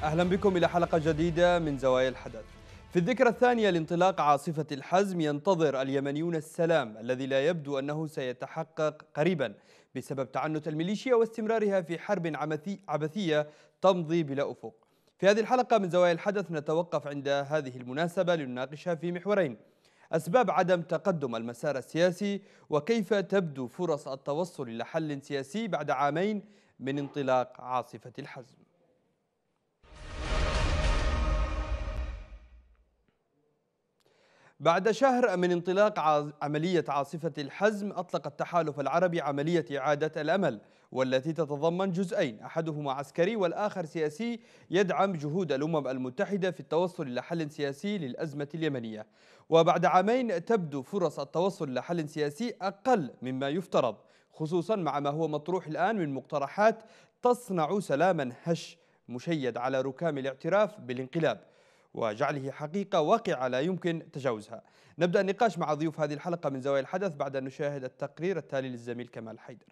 أهلا بكم إلى حلقة جديدة من زوايا الحدث. في الذكرى الثانية لانطلاق عاصفة الحزم ينتظر اليمنيون السلام الذي لا يبدو أنه سيتحقق قريبا بسبب تعنت الميليشيا واستمرارها في حرب عبثية تمضي بلا أفق. في هذه الحلقة من زوايا الحدث نتوقف عند هذه المناسبة لنناقشها في محورين: أسباب عدم تقدم المسار السياسي، وكيف تبدو فرص التوصل إلى حل سياسي بعد عامين من انطلاق عاصفة الحزم. بعد شهر من انطلاق عملية عاصفة الحزم، أطلق التحالف العربي عملية إعادة الأمل، والتي تتضمن جزئين، أحدهما عسكري والآخر سياسي، يدعم جهود الأمم المتحدة في التوصل إلى حل سياسي للأزمة اليمنية. وبعد عامين تبدو فرص التوصل إلى حل سياسي أقل مما يفترض، خصوصا مع ما هو مطروح الآن من مقترحات تصنع سلاما هش مشيد على ركام الاعتراف بالانقلاب وجعله حقيقة واقعة لا يمكن تجاوزها. نبدأ النقاش مع ضيوف هذه الحلقة من زوايا الحدث بعد أن نشاهد التقرير التالي للزميل كمال حيدر.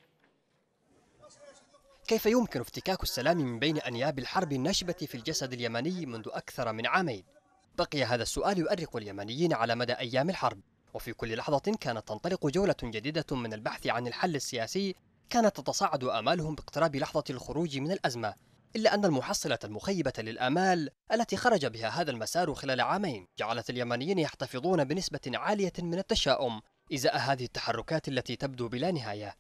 كيف يمكن افتكاك السلام من بين أنياب الحرب الناشبة في الجسد اليمني منذ أكثر من عامين؟ بقي هذا السؤال يؤرق اليمنيين على مدى أيام الحرب، وفي كل لحظة كانت تنطلق جولة جديدة من البحث عن الحل السياسي كانت تتصاعد آمالهم باقتراب لحظة الخروج من الأزمة. إلا أن المحصلة المخيبة للآمال التي خرج بها هذا المسار خلال عامين جعلت اليمنيين يحتفظون بنسبة عالية من التشاؤم إزاء هذه التحركات التي تبدو بلا نهاية.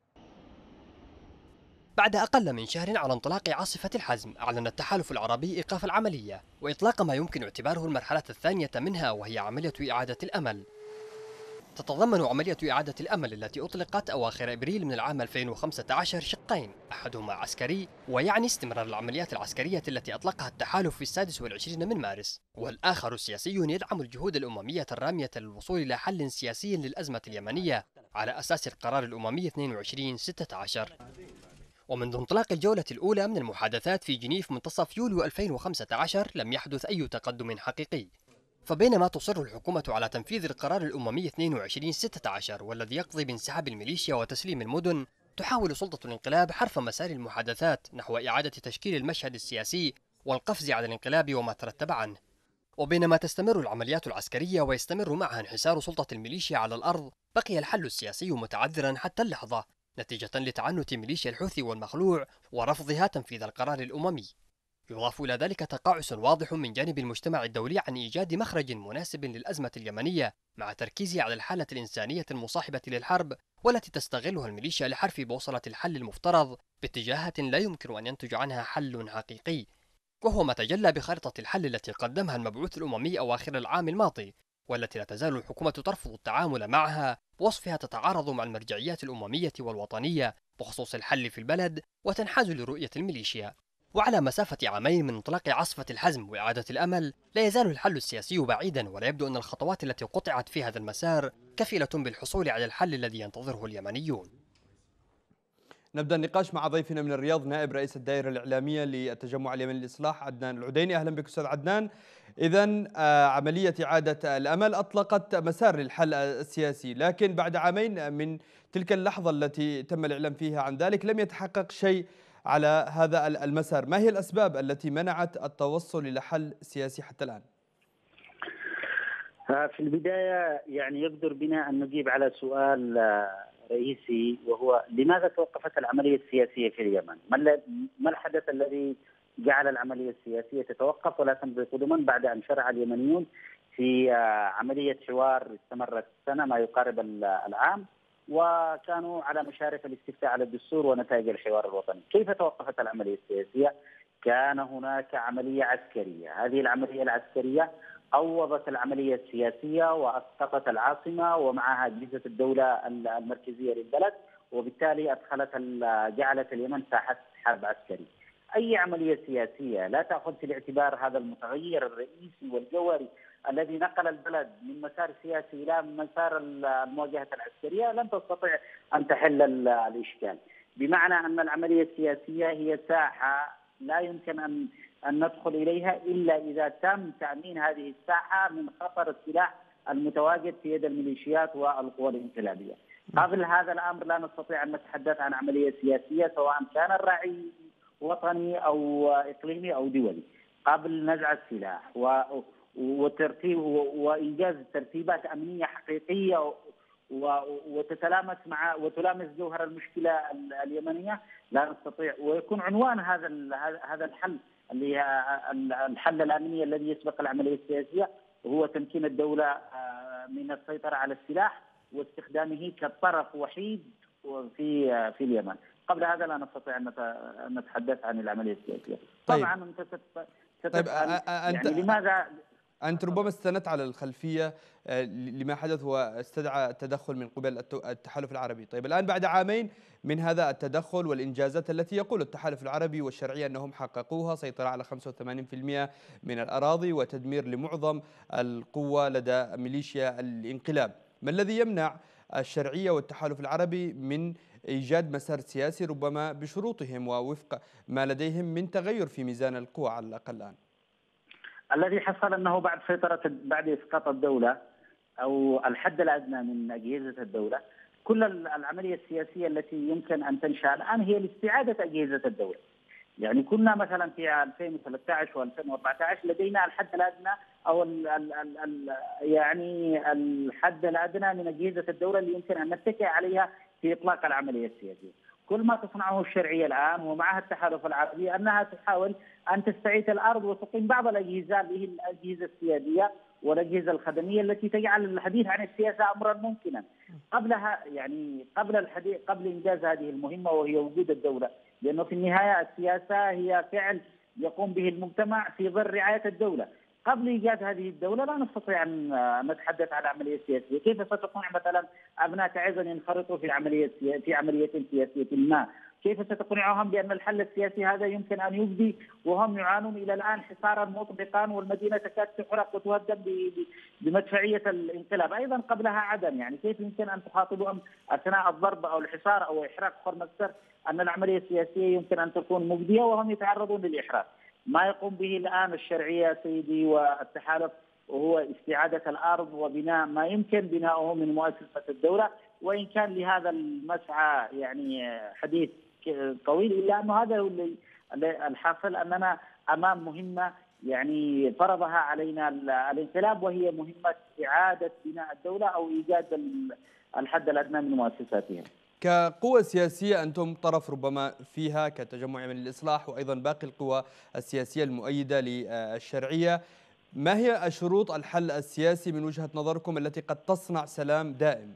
بعد أقل من شهر على انطلاق عاصفة الحزم، أعلن التحالف العربي إيقاف العملية وإطلاق ما يمكن اعتباره المرحلة الثانية منها، وهي عملية إعادة الأمل. تتضمن عملية إعادة الأمل التي أطلقت أواخر إبريل من العام 2015 شقين، أحدهما عسكري ويعني استمرار العمليات العسكرية التي أطلقها التحالف في 26 من مارس، والآخر سياسي يدعم الجهود الأممية الرامية للوصول إلى حل سياسي للأزمة اليمنية على أساس القرار الأممي 22/16. ومنذ انطلاق الجولة الأولى من المحادثات في جنيف منتصف يوليو 2015 لم يحدث أي تقدم حقيقي. فبينما تصر الحكومة على تنفيذ القرار الأممي 22/16 والذي يقضي بانسحاب الميليشيا وتسليم المدن، تحاول سلطة الانقلاب حرف مسار المحادثات نحو إعادة تشكيل المشهد السياسي والقفز على الانقلاب وما ترتب عنه. وبينما تستمر العمليات العسكرية ويستمر معها انحسار سلطة الميليشيا على الأرض، بقي الحل السياسي متعذرا حتى اللحظة نتيجة لتعنت ميليشيا الحوثي والمخلوع ورفضها تنفيذ القرار الأممي. يضاف إلى ذلك تقاعس واضح من جانب المجتمع الدولي عن إيجاد مخرج مناسب للأزمة اليمنية، مع تركيزه على الحالة الإنسانية المصاحبة للحرب والتي تستغلها الميليشيا لحرف بوصلة الحل المفترض باتجاهات لا يمكن أن ينتج عنها حل حقيقي، وهو ما تجلى بخارطة الحل التي قدمها المبعوث الأممي أواخر العام الماضي، والتي لا تزال الحكومة ترفض التعامل معها بوصفها تتعارض مع المرجعيات الأممية والوطنية بخصوص الحل في البلد وتنحاز لرؤية الميليشيا. وعلى مسافة عامين من انطلاق عاصفة الحزم وإعادة الأمل، لا يزال الحل السياسي بعيدا، ولا يبدو أن الخطوات التي قطعت في هذا المسار كفيلة بالحصول على الحل الذي ينتظره اليمنيون. نبدأ النقاش مع ضيفنا من الرياض، نائب رئيس الدائرة الإعلامية للتجمع اليمني للإصلاح، عدنان العديني. أهلا بك أستاذ عدنان. إذن عملية إعادة الأمل أطلقت مسار للحل السياسي، لكن بعد عامين من تلك اللحظة التي تم الإعلام فيها عن ذلك لم يتحقق شيء على هذا المسار. ما هي الأسباب التي منعت التوصل إلى حل سياسي حتى الآن؟ في البداية يقدر بنا أن نجيب على سؤال رئيسي، وهو لماذا توقفت العملية السياسية في اليمن؟ ما الحدث الذي جعل العملية السياسية تتوقف ولا تمضي قدما بعد أن شرع اليمنيون في عملية حوار استمرت سنة ما يقارب العام، وكانوا على مشارف الاستفتاء على الدستور ونتائج الحوار الوطني؟ كيف توقفت العملية السياسية؟ كان هناك عملية عسكرية، هذه العملية العسكرية أوضت العملية السياسية وأسقطت العاصمة ومعها أجهزة الدولة المركزية للبلد، وبالتالي جعلت اليمن ساحة حرب عسكري. أي عملية سياسية لا تأخذ في الاعتبار هذا المتغير الرئيسي والجوهري الذي نقل البلد من مسار سياسي إلى مسار المواجهة العسكرية لن تستطيع أن تحل الإشكال. بمعنى أن العملية السياسية هي ساحة لا يمكن أن ندخل إليها إلا إذا تم تأمين هذه الساحة من خطر السلاح المتواجد في يد الميليشيات والقوى الانقلابية. قبل هذا الأمر لا نستطيع أن نتحدث عن عملية سياسية، سواء كان الراعي وطني أو إقليمي أو دولي، قبل نزع السلاح وترتيب وإنجاز ترتيبات أمنية حقيقية وتتلامس مع وتلامس جوهر المشكلة اليمنية، لا نستطيع. ويكون عنوان هذا الحل اللي هي الحل الأمني الذي يسبق العملية السياسية، وهو تمكين الدولة من السيطرة على السلاح واستخدامه كطرف وحيد في اليمن. قبل هذا لا نستطيع أن نتحدث عن العملية السياسية. طيب. طبعا أنت طيب يعني لماذا أنت ربما استندت على الخلفية لما حدث واستدعى التدخل من قبل التحالف العربي. طيب الآن بعد عامين من هذا التدخل والإنجازات التي يقول التحالف العربي والشرعية أنهم حققوها، سيطرة على 85% من الأراضي وتدمير لمعظم القوة لدى ميليشيا الانقلاب، ما الذي يمنع الشرعية والتحالف العربي من إيجاد مسار سياسي ربما بشروطهم ووفق ما لديهم من تغير في ميزان القوى على الأقل الآن؟ الذي حصل أنه بعد إسقاط الدولة أو الحد الأدنى من أجهزة الدولة، كل العملية السياسية التي يمكن أن تنشأ الآن هي لاستعادة أجهزة الدولة. يعني كنا مثلا في 2013 و2014 لدينا الحد الأدنى أو يعني الحد الأدنى من أجهزة الدولة اللي يمكن أن نتكئ عليها في إطلاق العملية السياسية. كل ما تصنعه الشرعية الآن ومعها التحالف العربي أنها تحاول أن تستعيد الأرض وتقيم بعض الأجهزة اللي هي الأجهزة السيادية والأجهزة الخدمية التي تجعل الحديث عن السياسة أمرا ممكنا. قبلها يعني قبل إنجاز هذه المهمة وهي وجود الدولة، لأنه في النهاية السياسة هي فعل يقوم به المجتمع في ظل رعاية الدولة. قبل إيجاد هذه الدولة لا نستطيع أن نتحدث عن عملية سياسية. كيف ستقنع مثلا أبناء تعز أن ينخرطوا في عملية سياسية ما؟ كيف ستقنعهم بأن الحل السياسي هذا يمكن أن يفضي وهم يعانون إلى الآن حصارا مطبقا والمدينة تكاد تحرق وتهدم بمدفعية الانقلاب؟ أيضا قبلها عدم، يعني كيف يمكن أن تخاطبهم أثناء الضرب أو الحصار أو إحراق خرمستر أن العملية السياسية يمكن أن تكون مجدية وهم يتعرضون للإحراق؟ ما يقوم به الآن الشرعية سيدي والتحالف وهو استعادة الأرض وبناء ما يمكن بناؤه من مؤسسة الدولة، وإن كان لهذا المسعى يعني حديث طويل، إلا أنه هذا هو الحاصل، أننا أمام مهمة يعني فرضها علينا الانقلاب، وهي مهمة إعادة بناء الدولة أو إيجاد الحد الأدنى من مؤسساتها. كقوة سياسية أنتم طرف ربما فيها كتجمع من الإصلاح وأيضا باقي القوى السياسية المؤيدة للشرعية، ما هي شروط الحل السياسي من وجهة نظركم التي قد تصنع سلام دائم؟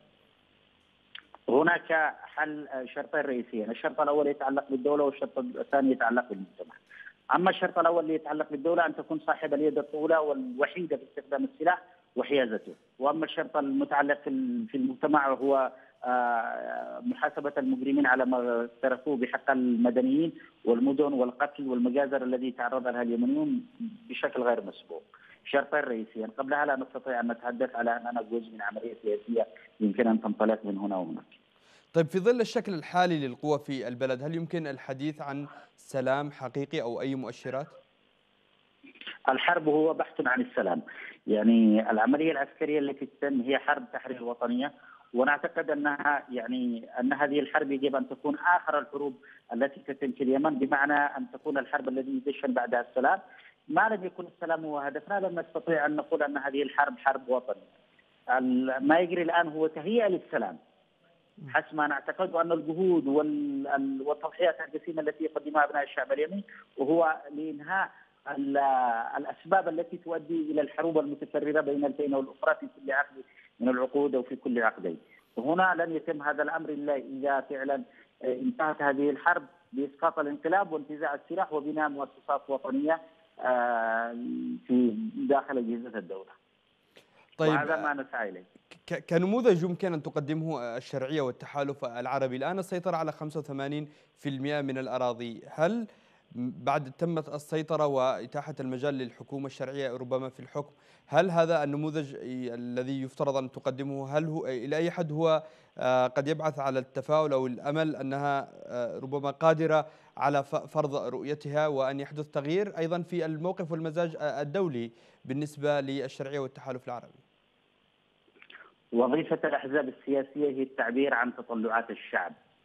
هناك شرطين رئيسيين، الشرط الأول يتعلق بالدولة والشرط الثاني يتعلق بالمجتمع. أما الشرط الأول اللي يتعلق بالدولة أن تكون صاحب اليد الطولى والوحيدة في استخدام السلاح وحيازته، وأما الشرط المتعلق في المجتمع وهو محاسبة المجرمين على ما اقترفوه بحق المدنيين والمدن والقتل والمجازر الذي تعرض لها اليمنيون بشكل غير مسبوق. شرطين رئيسيين، قبلها لا نستطيع أن نتحدث على أننا جزء من عملية سياسية يمكن أن تنطلق من هنا وهناك. طيب في ظل الشكل الحالي للقوى في البلد، هل يمكن الحديث عن سلام حقيقي أو أي مؤشرات؟ الحرب هو بحث عن السلام، يعني العملية العسكرية التي تتم هي حرب تحرير وطنية، ونعتقد أنها أن هذه الحرب يجب أن تكون آخر الحروب التي تتم في اليمن، بمعنى أن تكون الحرب التي يدشن بعدها السلام. ما لم يكن السلام هو هدفنا لن نستطيع أن نقول أن هذه الحرب حرب وطنية. ما يجري الآن هو تهيئة للسلام حسب ما نعتقد، وأن الجهود والتضحيات الجسيمة التي يقدمها أبناء الشعب اليمني وهو لإنهاء الأسباب التي تؤدي إلى الحروب المتكررة بين الفئة والأخرى في كل عقد من العقود أو في كل عقدين. وهنا لن يتم هذا الأمر إلا إذا فعلا انتهت هذه الحرب بإسقاط الانقلاب وانتزاع السلاح وبناء مؤسسات وطنية في داخل أجهزة الدولة. طيب وهذا ما نسعى إليه. كنموذج يمكن أن تقدمه الشرعية والتحالف العربي، الآن السيطرة على 85% من الأراضي، هل بعد تمت السيطرة وإتاحة المجال للحكومة الشرعية ربما في الحكم، هل هذا النموذج الذي يفترض أن تقدمه هل هو إلى أي حد هو قد يبعث على التفاؤل أو الأمل أنها ربما قادرة على فرض رؤيتها وأن يحدث تغيير أيضا في الموقف والمزاج الدولي بالنسبة للشرعية والتحالف العربي؟ وظيفة الأحزاب السياسية هي التعبير عن تطلعات الشعب،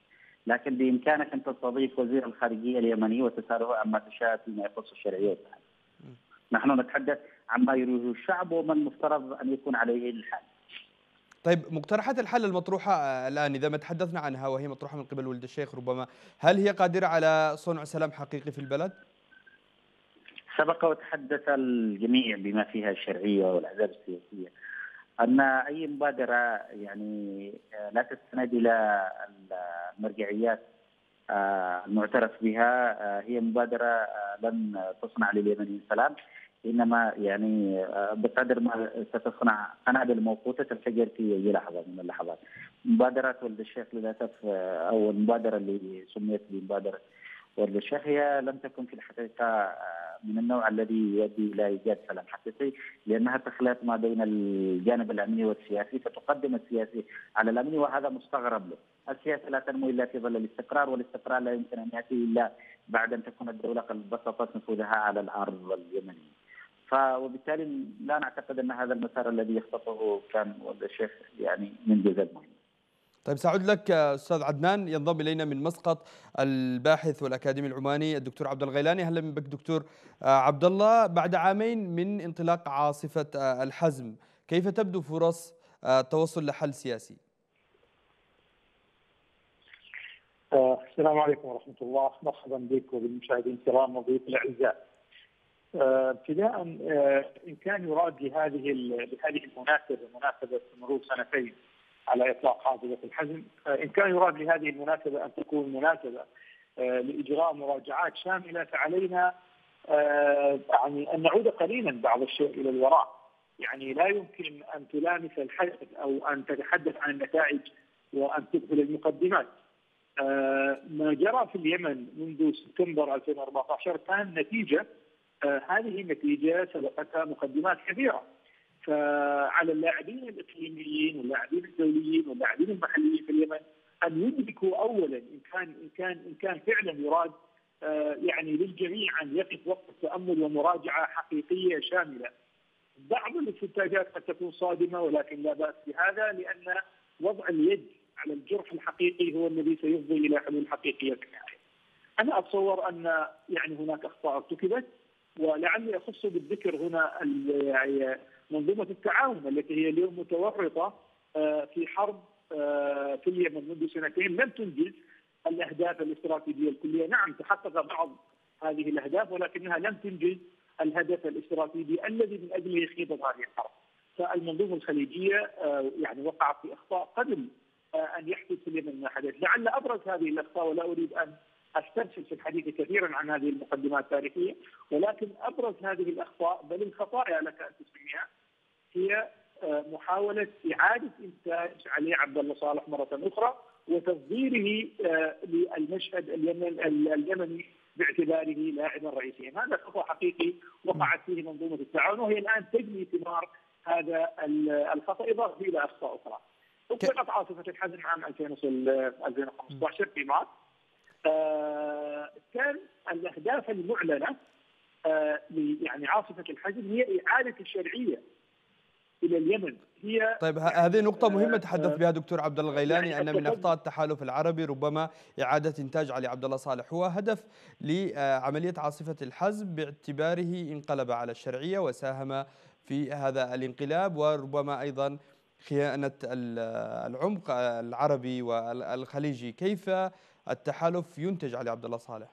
لكن بامكانك ان تستضيف وزير الخارجيه اليمني وتساله عما تشاء فيما يخص الشرعيه. نحن نتحدث عما يريده الشعب وما المفترض ان يكون عليه الحال. طيب، مقترحات الحل المطروحة الآن إذا ما تحدثنا عنها وهي مطروحة من قبل ولد الشيخ ربما، هل هي قادرة على صنع سلام حقيقي في البلد؟ سبق وتحدث الجميع بما فيها الشرعيه والاحزاب السياسيه ان اي مبادره يعني لا تستند الى المرجعيات المعترف بها هي مبادره لن تصنع لليمنيين سلام، انما يعني بقدر ما ستصنع قنابل موقوته تنفجر في اي لحظه من اللحظات. مبادرات ولد الشيخ للاسف او المبادره اللي سميت بمبادره ولد الشيخ هي لم تكن في الحقيقه من النوع الذي يؤدي الى ايجاد سلام حقيقي، لانها تخلط ما بين الجانب الامني والسياسي، فتقدم السياسي على الامني وهذا مستغرب له. السياسه لا تنمو الا في ظل الاستقرار، والاستقرار لا يمكن ان ياتي الا بعد ان تكون الدوله قد بسطت نفوذها على الارض اليمنيه. وبالتالي لا نعتقد ان هذا المسار الذي يخططه كان ولد الشيخ يعني منجز المهم. طيب، سأعود لك أستاذ عدنان. ينضم إلينا من مسقط الباحث والأكاديمي العماني الدكتور عبد الله الغيلاني. أهلا بك دكتور عبد الله. بعد عامين من انطلاق عاصفة الحزم، كيف تبدو فرص التوصل لحل سياسي؟ السلام عليكم ورحمة الله، مرحبا بك وبالمشاهدين الكرام وضيوف الأعزاء. ابتداء إن كان يراد لهذه المناسبة، مناسبة مرور سنتين على إطلاق عاصفة الحزم، إن كان يراد لهذه المناسبة أن تكون مناسبة لإجراء مراجعات شاملة، فعلينا يعني أن نعود قليلا بعض الشيء إلى الوراء. يعني لا يمكن أن تلامس الحدث أو أن تتحدث عن النتائج وأن تدخل المقدمات. ما جرى في اليمن منذ سبتمبر 2014 كان نتيجة، هذه النتيجة سبقتها مقدمات كبيرة. فعلى اللاعبين الإقليميين واللاعبين الدوليين واللاعبين المحليين في اليمن أن يدركوا أولا إن كان فعلا يراد يعني للجميع أن يقف وقت التأمل ومراجعة حقيقية شاملة. بعض الاستنتاجات قد تكون صادمة ولكن لا بأس بهذا، لأن وضع اليد على الجرح الحقيقي هو الذي سيفضي إلى حلول حقيقية في النهاية. أنا أتصور أن يعني هناك أخطاء ارتكبت، ولعلي أخص بالذكر هنا منظومة التعاون التي هي اليوم متورطة في حرب في اليمن منذ سنتين، لم تنجز الأهداف الاستراتيجية الكلية. نعم تحقق بعض هذه الأهداف ولكنها لم تنجز الهدف الاستراتيجي الذي من أجله خيضت هذه الحرب. فالمنظومة الخليجية يعني وقعت في أخطاء قبل أن يحدث في اليمن ما حدث. لعل أبرز هذه الأخطاء، ولا أريد أن أسترسل في الحديث كثيرا عن هذه المقدمات التاريخية، ولكن أبرز هذه الأخطاء بل الخطايا لك أن تسميها هي محاولة إعادة إنتاج علي عبد الله صالح مرة أخرى وتصديره للمشهد اليمني باعتباره لاعبا رئيسيا. هذا خطأ حقيقي وقعت فيه منظومة التعاون، وهي الآن تجني ثمار هذا الخطأ إضافة إلى أخطاء أخرى. أطلقت عاصفة الحزم عام 2015 في مارس. كان الأهداف المعلنة يعني عاصفة الحزم هي إعادة الشرعية إلى اليمن. هي طيب، هذه نقطة مهمة تحدث بها دكتور عبد الله الغيلاني، يعني أن من أخطاء التحالف العربي ربما إعادة إنتاج علي عبد الله صالح. هو هدف لعملية عاصفة الحزم باعتباره انقلب على الشرعية وساهم في هذا الانقلاب، وربما أيضا خيانة العمق العربي والخليجي. كيف التحالف ينتج علي عبد الله صالح؟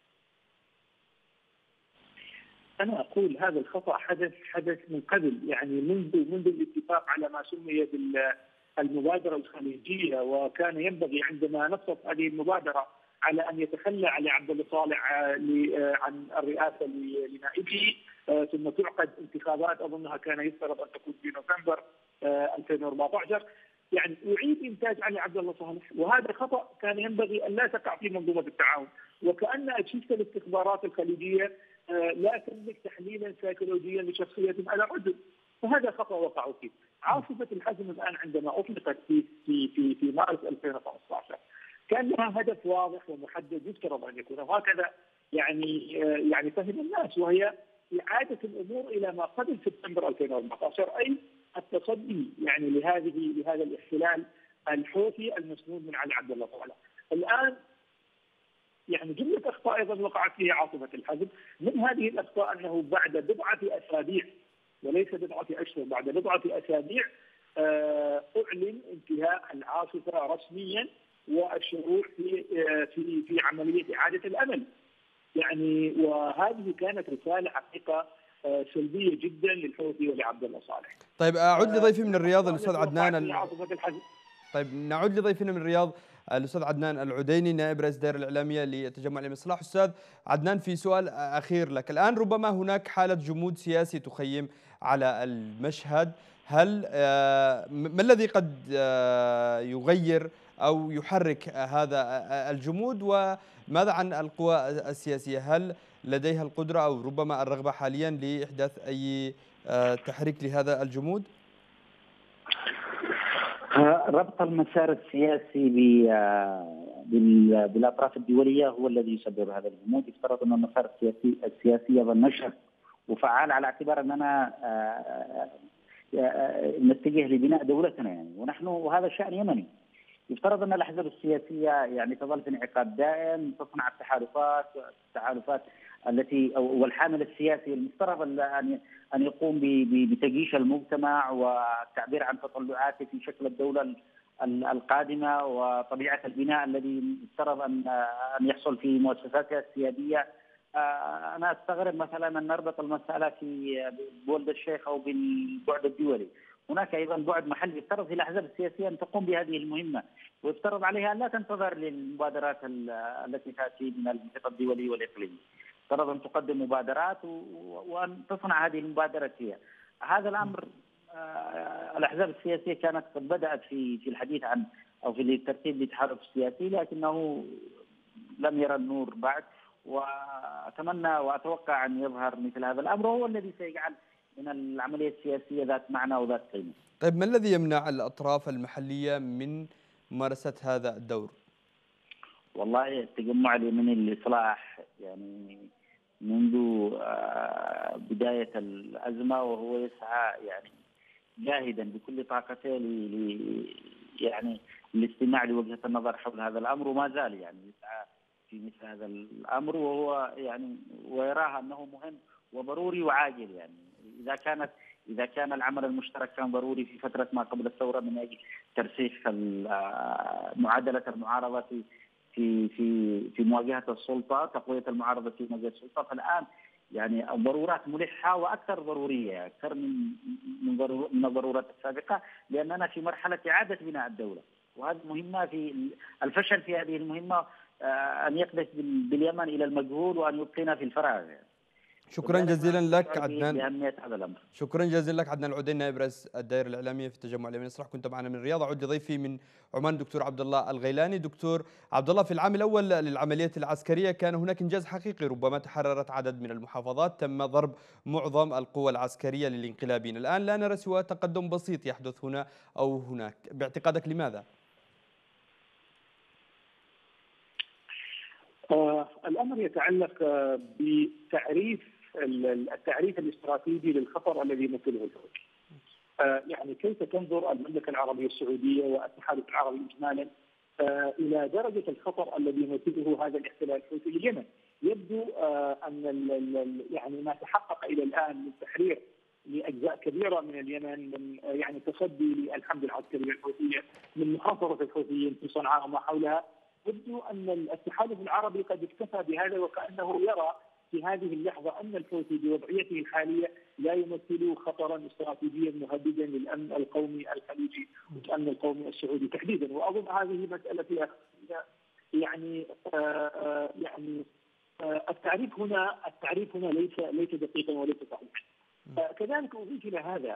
أنا أقول هذا الخطأ حدث من قبل، يعني منذ الاتفاق على ما سمي بالمبادرة الخليجية، وكان ينبغي عندما نصت هذه المبادرة على أن يتخلى علي عبد الله صالح عن الرئاسة لنائبه، ثم تعقد انتخابات أظنها كان يفترض أن تكون في نوفمبر 2014، يعني يعيد إنتاج علي عبد الله صالح. وهذا خطأ كان ينبغي أن لا تقع في منظومة التعاون، وكأن أجهزة الاستخبارات الخليجية لا تملك تحليلا سيكولوجيا لشخصية على رجل، فهذا خطأ وقعوا فيه. عاصفة الحزم الآن عندما أطلقت في مارس 2015 كان لها هدف واضح ومحدد يفترض أن يكون، وهكذا يعني فهم الناس، وهي إعادة الأمور إلى ما قبل سبتمبر 2014، أي التصدي يعني لهذا الاحتلال الحوثي المسنود من علي عبد الله صالح. الآن يعني جملة أخطاء أيضا وقعت فيها عاصفة الحزم. من هذه الأخطاء أنه بعد بضعة أسابيع وليس بضعة أشهر، بعد بضعة أسابيع أعلن انتهاء العاصفة رسميا والشروع في عملية إعادة الأمل. يعني وهذه كانت رسالة حقيقة سلبية جدا للحوثي ولعبد الله صالح. طيب أعود لضيفي من الرياض الأستاذ عدنان عاصفة الحزم. طيب نعود لضيفنا من الرياض الأستاذ عدنان العديني نائب رئيس الدائرة الإعلامية للتجمع الإصلاح. أستاذ عدنان، في سؤال أخير لك، الآن ربما هناك حالة جمود سياسي تخيم على المشهد، هل ما الذي قد يغير أو يحرك هذا الجمود، وماذا عن القوى السياسية؟ هل لديها القدرة أو ربما الرغبة حاليا لإحداث أي تحريك لهذا الجمود؟ ربط المسار السياسي بالاطراف الدوليه هو الذي يسبب هذا الجمود. يفترض ان المسار السياسي يظل نشط وفعال، على اعتبار اننا نتجه لبناء دولتنا يعني، ونحن وهذا شأن يمني. يفترض ان الاحزاب السياسيه يعني تظل في انعقاد دائم، تصنع التحالفات التي والحامل السياسي المفترض ان يقوم بتجيش المجتمع والتعبير عن تطلعاته في شكل الدوله القادمه وطبيعه البناء الذي يفترض ان يحصل في مؤسساتها السياديه. انا استغرب مثلا ان نربط المساله في بولد الشيخ او بالبعد الدولي. هناك ايضا بعد محلي. يفترض في الاحزاب السياسيه ان تقوم بهذه المهمه، ويفترض عليها ان لا تنتظر للمبادرات التي تاتي من المحيط الدولي والاقليمي. يفترض ان تقدم مبادرات وان تصنع هذه المبادرات هي. هذا الامر الاحزاب السياسيه كانت قد بدات في الحديث عن او في الترتيب للتحالف السياسي، لكنه لم يرى النور بعد، واتمنى واتوقع ان يظهر مثل هذا الامر، وهو الذي سيجعل من العمليه السياسيه ذات معنى وذات قيمه. طيب ما الذي يمنع الأطراف المحلية من ممارسة هذا الدور؟ والله التجمع اليمني للإصلاح يعني منذ بداية الأزمة وهو يسعى يعني جاهدا بكل طاقته يعني الاستماع لوجهة النظر حول هذا الأمر، وما زال يعني يسعى في مثل هذا الأمر، وهو يعني ويراها أنه مهم وضروري وعاجل. يعني إذا كان العمل المشترك كان ضروري في فترة ما قبل الثورة من أجل ترسيخ معادلة المعارضة في مواجهة السلطة، تقوية المعارضة في مواجهة السلطة، فالآن يعني الضرورات ملحة وأكثر ضرورية، أكثر من الضرورات السابقة، لأننا في مرحلة إعادة بناء الدولة، وهذه مهمة. في الفشل في هذه المهمة أن يقذف باليمن إلى المجهول وأن يبقينا في الفراغ يعني. شكرا جزيلا لك عدنان. بأهمية هذا الأمر. شكرا جزيلا لك عدنان العديني نائب رئيس الدائرة الإعلامية في التجمع اليمني الإصلاح، كنت معنا من الرياض. أعود لضيفي من عمان دكتور عبد الله الغيلاني. دكتور عبد الله، في العام الأول للعملية العسكرية كان هناك إنجاز حقيقي، ربما تحررت عدد من المحافظات، تم ضرب معظم القوى العسكرية للانقلابيين. الآن لا نرى سوى تقدم بسيط يحدث هنا أو هناك، باعتقادك لماذا؟ الأمر يتعلق التعريف الاستراتيجي للخطر الذي يمثله الحوثي. يعني كيف تنظر المملكة العربية السعودية والاتحاد العربي إجمالا إلى درجة الخطر الذي يمثله هذا الاحتلال الحوثي لليمن؟ يبدو أن يعني ما تحقق إلى الآن من تحرير لأجزاء كبيرة من اليمن، من يعني تصدي للحملة العسكرية الحوثية، من محاصرة الحوثيين في صنعاء وما حولها، يبدو أن الاتحاد العربي قد اكتفى بهذا، وكأنه يرى في هذه اللحظة أن الحوثي بوضعيته الحالية لا يمثل خطرا استراتيجيا مهددا للأمن القومي الخليجي والأمن القومي السعودي تحديدا. وأظن هذه مسألة فيها يعني التعريف هنا ليس دقيقا وليس صحيحا. كذلك أضيف إلى هذا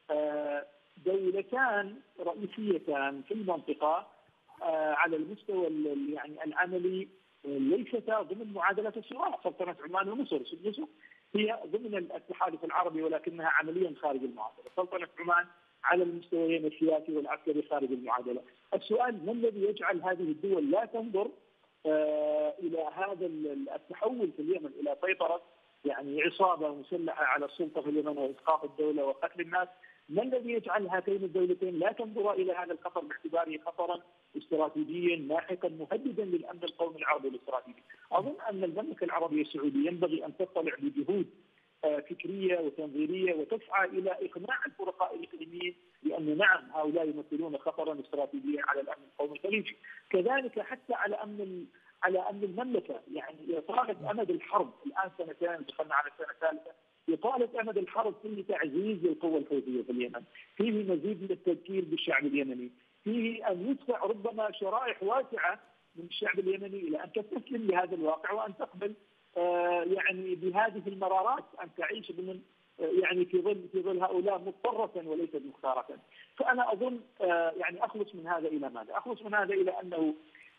دولتان رئيسيتان في المنطقة على المستوى يعني العملي ليستا ضمن معادلة الصراع. سلطنة عمان ومصر هي ضمن التحالف العربي ولكنها عمليا خارج المعادلة. سلطنة عمان على المستويين السياسي والعسكري خارج المعادلة. السؤال: ما الذي يجعل هذه الدول لا تنظر إلى هذا التحول في اليمن إلى سيطرة يعني عصابة مسلحة على السلطة في اليمن وإسقاط الدولة وقتل الناس، ما الذي يجعل هاتين الدولتين لا تنظر الى هذا الخطر باعتباره خطرا استراتيجيا لاحقا مهددا للامن القومي العربي الاستراتيجي؟ اظن ان المملكه العربيه السعوديه ينبغي ان تطلع بجهود فكريه وتنظيريه وتسعى الى اقناع الفرقاء الاقليميين بان نعم هؤلاء يمثلون خطرا استراتيجيا على الامن القومي الخليجي، كذلك حتى على امن المملكه، يعني اطاله امد الحرب الان سنتين دخلنا على السنه الثالثه، اطاله امد الحرب فيه تعزيز للقوى الحوثيه في اليمن، فيه مزيد من التذكير بالشعب اليمني، فيه ان يدفع ربما شرائح واسعه من الشعب اليمني الى ان تستسلم لهذا الواقع وان تقبل يعني بهذه المرارات ان تعيش ضمن يعني في ظل هؤلاء مضطرة وليست مختارة. فانا اظن يعني اخلص من هذا الى ماذا؟ اخلص من هذا الى انه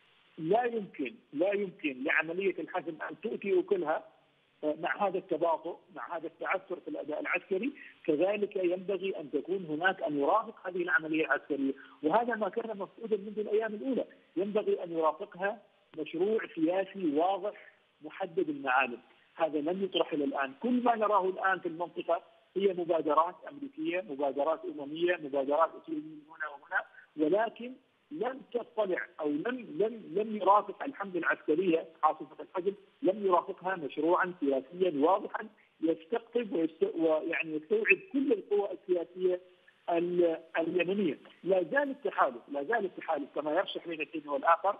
لا يمكن لعملية الحزم ان تؤتي اكلها مع هذا التباطؤ، مع هذا التعثر في الاداء العسكري، كذلك ينبغي ان تكون هناك ان يرافق هذه العملية العسكرية، وهذا ما كان مفقودا منذ الايام الاولى، ينبغي ان يرافقها مشروع سياسي واضح محدد المعالم. هذا لم يطرح الى الان، كل ما نراه الان في المنطقه هي مبادرات امريكيه، مبادرات امميه، مبادرات اسرائيليه هنا وهنا، ولكن لم تطلع او لم يرافق الحمله العسكريه عاصفه الحزم، لم يرافقها مشروعا سياسيا واضحا يستقطب ويعني يستوعب كل القوى السياسيه اليمنيه. لا زال التحالف كما يرشح بين الحين والاخر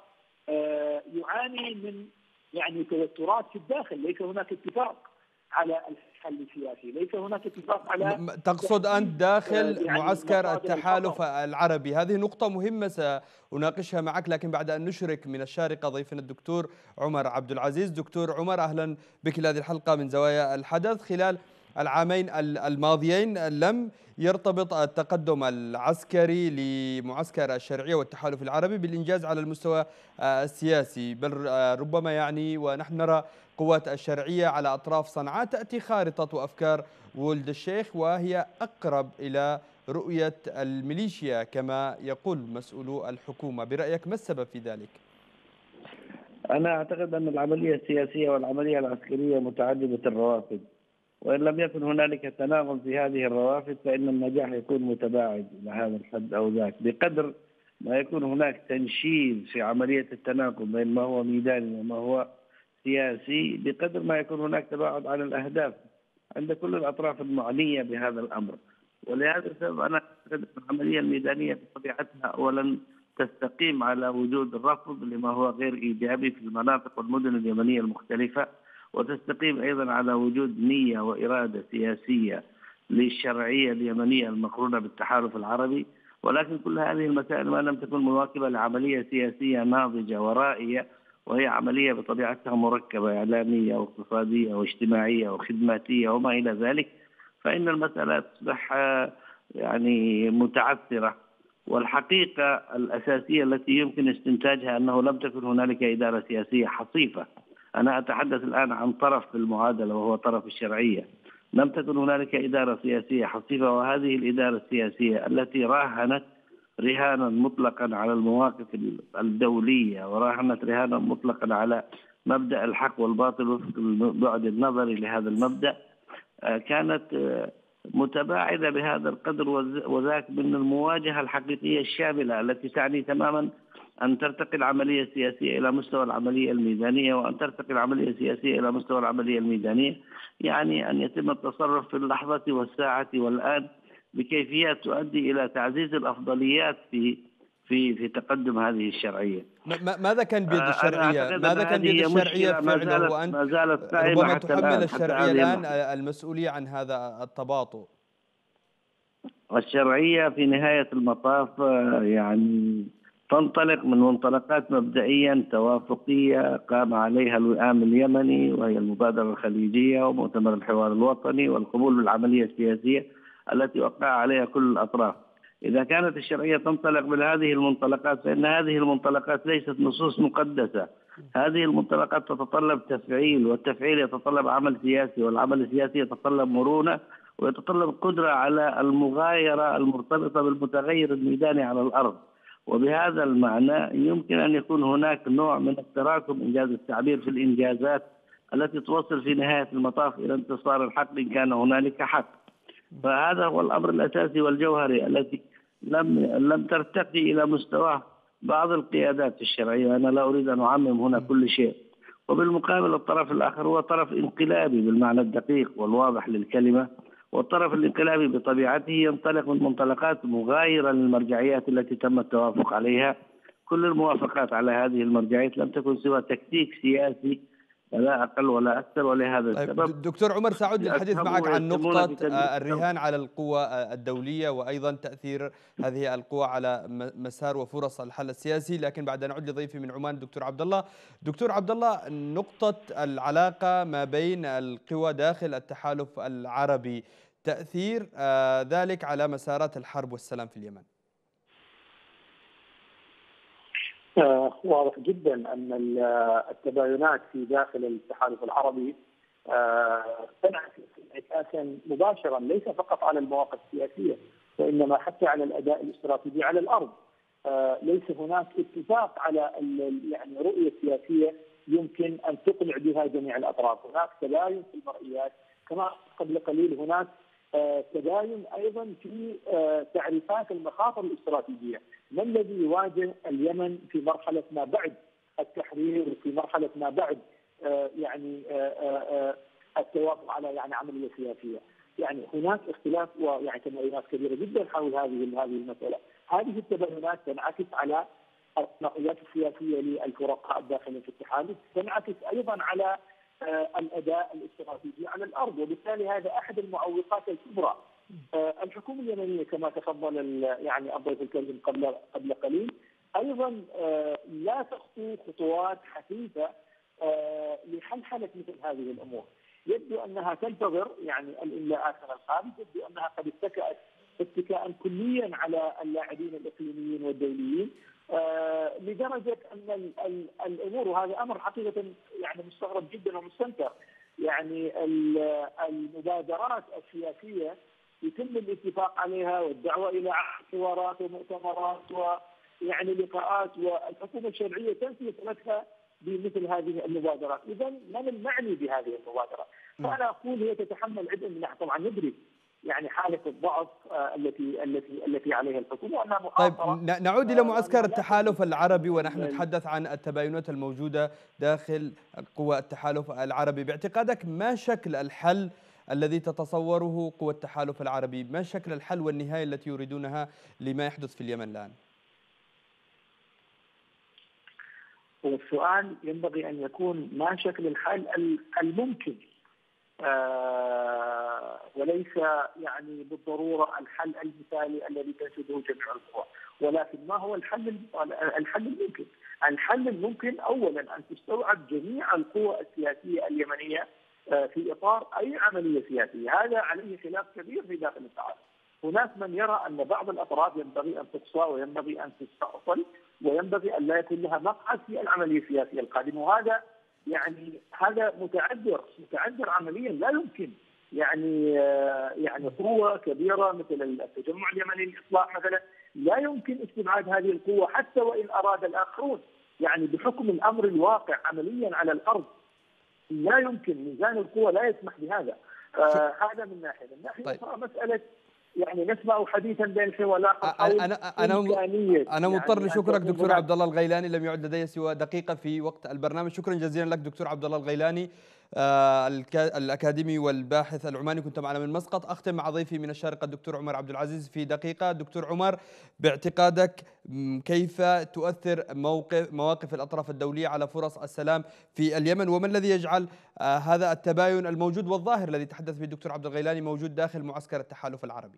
يعاني من يعني توترات في الداخل، ليس هناك اتفاق على الحل السياسي، ليس هناك اتفاق على تقصد أنت داخل يعني معسكر التحالف العربي. هذه نقطة مهمة سأناقشها معك، لكن بعد أن نشرك من الشارقة ضيفنا الدكتور عمر عبد العزيز. دكتور عمر، أهلا بك لهذه الحلقة من زوايا الحدث. خلال العامين الماضيين لم يرتبط التقدم العسكري لمعسكر الشرعية والتحالف العربي بالإنجاز على المستوى السياسي، بل ربما يعني ونحن نرى قوات الشرعية على أطراف صنعاء تأتي خارطة وأفكار ولد الشيخ، وهي أقرب إلى رؤية الميليشيا كما يقول مسؤولو الحكومة. برأيك ما السبب في ذلك؟ أنا أعتقد أن العملية السياسية والعملية العسكرية متعددة الروافد، وإن لم يكن هنالك تناغم في هذه الروافد فإن النجاح يكون متباعد إلى هذا الحد أو ذاك. بقدر ما يكون هناك تنشيز في عملية التناغم بين ما هو ميداني وما هو سياسي، بقدر ما يكون هناك تباعد عن الأهداف عند كل الأطراف المعنية بهذا الأمر. ولهذا السبب أنا أعتقد أن العملية الميدانية بطبيعتها أولا تستقيم على وجود الرفض لما هو غير إيجابي في المناطق والمدن اليمنية المختلفة، وتستقيم أيضا على وجود نية وإرادة سياسية للشرعية اليمنية المقرونة بالتحالف العربي. ولكن كل هذه المسائل ما لم تكن مواكبة لعملية سياسية ناضجة ورائية، وهي عملية بطبيعتها مركبة إعلامية واقتصادية واجتماعية وخدماتية وما إلى ذلك، فإن المسألة تصبح يعني متعثرة. والحقيقة الأساسية التي يمكن استنتاجها أنه لم تكن هنالك إدارة سياسية حصيفة. أنا أتحدث الآن عن طرف في المعادلة وهو طرف الشرعية. لم تكن هنالك إدارة سياسية حصيفة، وهذه الإدارة السياسية التي راهنت رهانا مطلقا على المواقف الدولية وراهنت رهانا مطلقا على مبدأ الحق والباطل وفق البعد النظري لهذا المبدأ، كانت متباعدة بهذا القدر وذاك من المواجهة الحقيقية الشاملة التي تعني تماما أن ترتقي العملية السياسية إلى مستوى العملية الميدانية، وأن ترتقي العملية السياسية إلى مستوى العملية الميدانية يعني أن يتم التصرف في اللحظة والساعة والآن بكيفيات تؤدي إلى تعزيز الأفضليات في تقدم هذه الشرعية. ماذا كان بيد الشرعية؟ ماذا كان بيد الشرعية فعله؟ وأنت ما زالت ربما تحمل الشرعية الآن المسؤولية عن هذا التباطؤ. الشرعية في نهاية المطاف يعني تنطلق من منطلقات مبدئيا توافقية قام عليها الوئام اليمني، وهي المبادرة الخليجية ومؤتمر الحوار الوطني والقبول بالعملية السياسية التي وقع عليها كل الأطراف. إذا كانت الشرعية تنطلق من هذه المنطلقات فإن هذه المنطلقات ليست نصوص مقدسة. هذه المنطلقات تتطلب تفعيل، والتفعيل يتطلب عمل سياسي، والعمل السياسي يتطلب مرونة ويتطلب قدرة على المغايرة المرتبطة بالمتغير الميداني على الأرض. وبهذا المعنى يمكن أن يكون هناك نوع من التراكم إنجاز التعبير في الإنجازات التي توصل في نهاية المطاف إلى انتصار الحق إن كان هنالك حق. فهذا هو الأمر الأساسي والجوهري التي لم ترتقي إلى مستوى بعض القيادات الشرعية. أنا لا أريد أن أعمم هنا كل شيء. وبالمقابل الطرف الآخر هو طرف انقلابي بالمعنى الدقيق والواضح للكلمة، والطرف الانقلابي بطبيعته ينطلق من منطلقات مغايرة للمرجعيات التي تم التوافق عليها. كل الموافقات على هذه المرجعيات لم تكن سوى تكتيك سياسي لا أقل ولا أكثر، ولهذا السبب دكتور عمر، سأعود للحديث معك عن نقطة الرهان على القوى الدولية وأيضا تأثير هذه القوى على مسار وفرص الحل السياسي، لكن بعد نعود لضيفي من عمان دكتور عبد الله. دكتور عبد الله، نقطة العلاقة ما بين القوى داخل التحالف العربي، تأثير ذلك على مسارات الحرب والسلام في اليمن. واضح جدا أن التباينات في داخل التحالف العربي تنعكس انعكاسا مباشرا ليس فقط على المواقف السياسية وإنما حتى على الأداء الاستراتيجي على الأرض. ليس هناك اتفاق على يعني رؤية سياسية يمكن أن تقنع بها جميع الأطراف. هناك تباين في المرئيات، كما قبل قليل هناك تباين أيضا في تعريفات المخاطر الاستراتيجية. ما الذي يواجه اليمن في مرحلة ما بعد التحرير وفي مرحلة ما بعد يعني التوافق على يعني عملية سياسية. يعني هناك اختلاف ويعني تباينات كبيرة جدا حول هذه المسألة. هذه التباينات تنعكس على النقلات السياسية للفرقاء الداخلين في التحالف، تنعكس أيضا على الأداء الاستراتيجي على الأرض، وبالتالي هذا أحد المعوقات الكبرى. الحكومة اليمنية كما تفضل يعني الضيف الكريم قبل قليل أيضا لا تخطو خطوات حثيثة لحلحلة مثل هذه الأمور. يبدو أنها تنتظر يعني الإملاءات من الخارج، يبدو أنها قد اتكأت اتكاء كليا على اللاعبين الإقليميين والدوليين، لدرجة أن الأمور، وهذا أمر حقيقة يعني مستغرب جدا ومستنكر، يعني المبادرات السياسية يتم الاتفاق عليها والدعوة إلى حوارات ومؤتمرات ويعني لقاءات، والحكومة الشرعية تنفي صلتها بمثل هذه المبادرات. إذا من المعني بهذه المبادرة؟ فأنا أقول هي تتحمل عبء من ناحية، طبعا ندرك يعني حالة الضعف التي عليها الحكومة وأنها مخاطرة. طيب نعود إلى معسكر التحالف العربي ونحن نتحدث عن التباينات الموجودة داخل قوى التحالف العربي. باعتقادك ما شكل الحل الذي تتصوره قوى التحالف العربي؟ ما شكل الحل والنهاية التي يريدونها لما يحدث في اليمن الآن؟ والسؤال ينبغي أن يكون ما شكل الحل الممكن، وليس يعني بالضرورة الحل المثالي الذي تنشده جميع القوى، ولكن ما هو الحل الممكن؟ الحل الممكن أولا أن تستوعب جميع القوى السياسية اليمنية في إطار أي عملية سياسية. هذا عليه خلاف كبير في داخل التحالف. هناك من يرى أن بعض الأطراف ينبغي أن تقصى وينبغي أن تستأصل وينبغي أن لا يكون لها مقعد في العملية السياسية القادمة، وهذا يعني هذا متعذر عمليا. لا يمكن يعني قوة كبيرة مثل التجمع اليمني للإصلاح مثلا لا يمكن استبعاد هذه القوة حتى وإن أراد الآخرون، يعني بحكم الأمر الواقع عمليا على الأرض لا يمكن، ميزان القوة لا يسمح بهذا. هذا من ناحية. من ناحية أخرى مسألة يعني نسمع حديثا بين شيء والآخر حول أنا مضطر لشكرك دكتور عبد الله الغيلاني، لم يعد لدي سوى دقيقة في وقت البرنامج. شكرا جزيلا لك دكتور عبد الله الغيلاني، الأكاديمي والباحث العماني، كنت معنا من مسقط. أختم مع ضيفي من الشارقة الدكتور عمر عبد العزيز في دقيقة. دكتور عمر، باعتقادك كيف تؤثر مواقف الأطراف الدولية على فرص السلام في اليمن، وما الذي يجعل هذا التباين الموجود والظاهر الذي تحدث به الدكتور عبد الغيلاني موجود داخل معسكر التحالف العربي؟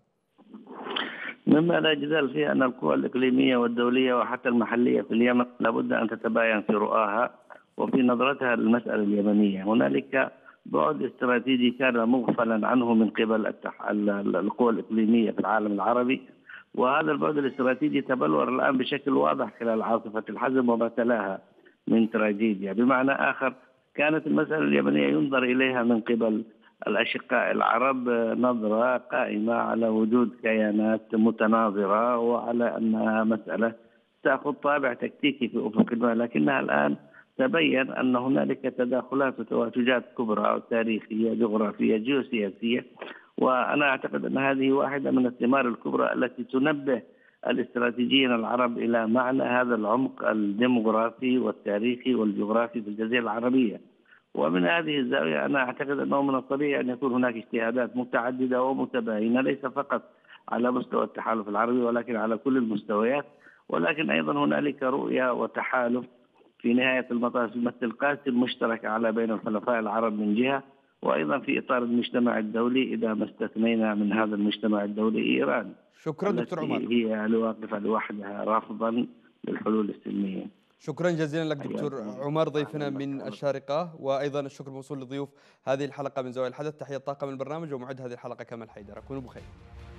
مما لا جدال فيه أن القوى الإقليمية والدولية وحتى المحلية في اليمن لابد أن تتباين في رؤاها وفي نظرتها للمسألة اليمنية. هنالك بعد استراتيجي كان مغفلا عنه من قبل القوى الإقليمية في العالم العربي، وهذا البعد الاستراتيجي تبلور الآن بشكل واضح خلال عاصفة الحزم وما تلاها من تراجيديا. بمعنى آخر، كانت المسألة اليمنية ينظر إليها من قبل الأشقاء العرب نظرة قائمة على وجود كيانات متناظرة وعلى أنها مسألة تأخذ طابع تكتيكي في أفق الماء، لكنها الآن تبين أن هنالك تداخلات وتواتجات كبرى تاريخية جغرافية جيوسياسية، وأنا أعتقد أن هذه واحدة من الثمار الكبرى التي تنبه الاستراتيجيين العرب إلى معنى هذا العمق الديموغرافي والتاريخي والجغرافي في الجزيرة العربية. ومن هذه الزاوية أنا أعتقد أنه من الطبيعي أن يكون هناك اجتهادات متعددة ومتباينة، ليس فقط على مستوى التحالف العربي ولكن على كل المستويات، ولكن أيضا هنالك رؤية وتحالف في نهاية المطاف يمثل قاسم مشترك على بين الحلفاء العرب من جهة، وأيضا في إطار المجتمع الدولي إذا ما استثنينا من هذا المجتمع الدولي إيران. شكرا دكتور عمر. هي الواقفة لوحدها رافضا للحلول السلمية. شكرا جزيلا لك دكتور عمر ضيفنا من الشارقة، وأيضا الشكر موصول لضيوف هذه الحلقة من زوايا الحدث. تحية طاقم البرنامج ومعد هذه الحلقة كمال حيدر. أكونوا بخير.